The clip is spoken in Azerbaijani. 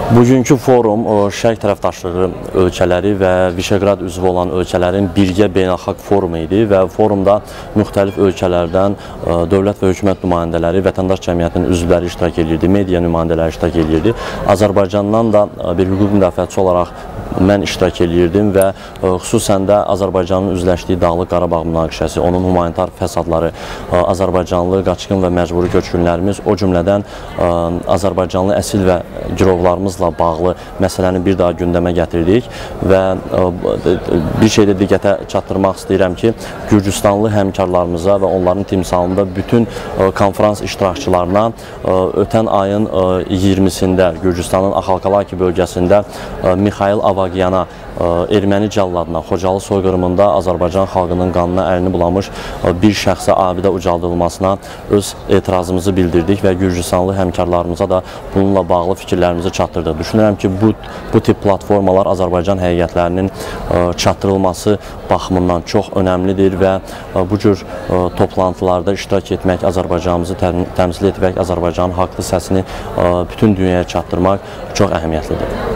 Bugünkü forum Şərq tərəfdaşlığı ölkələri və Vişeqrad üzvü olan ölkələrin birgə beynəlxalq forumu idi və forumda müxtəlif ölkələrdən dövlət və hökumət nümayəndələri, vətəndaş cəmiyyətinin üzvləri iştirak edirdi, media nümayəndələri iştirak edirdi. Azərbaycandan da bir hüquq müdafiəçisi olaraq mən iştirak edirdim və xüsusən də Azərbaycanın üzləşdiyi Dağlıq Qarabağ münaqişəsi, onun humanitar fəsadları, Azərbaycanlı qaçqın və məcburi köçkünlərimiz, o cümlədən Azərbaycanlı əsil və girovlarımızla bağlı məsələni bir daha gündəmə gətirdik və bir şeydə diqqətə çatdırmaq istəyirəm ki, Gürcüstanlı həmkarlarımıza və onların timsalında bütün konferans iştirakçılarına ötən ayın 20-sində Gürcüstanın Axalkalaki bölgəsində Mixail Avagyana, erməni cəlladına, Xocalı soyqırımında Azərbaycan xalqının qanına əlini bulamış bir şəxsə abidə ucaldılmasına öz etirazımızı bildirdik və Gürcüstanlı həmkarlarımıza da bununla bağlı fikirlərimizi çatdırdıq. Düşünürəm ki, bu tip platformalar Azərbaycan həqiqətlərinin çatdırılması baxımından çox önəmlidir və bu cür toplantılarda iştirak etmək, Azərbaycanımızı təmsil etmək, Azərbaycanın haqlı səsini bütün dünyaya çatdırmaq çox əhəmiyyətlidir.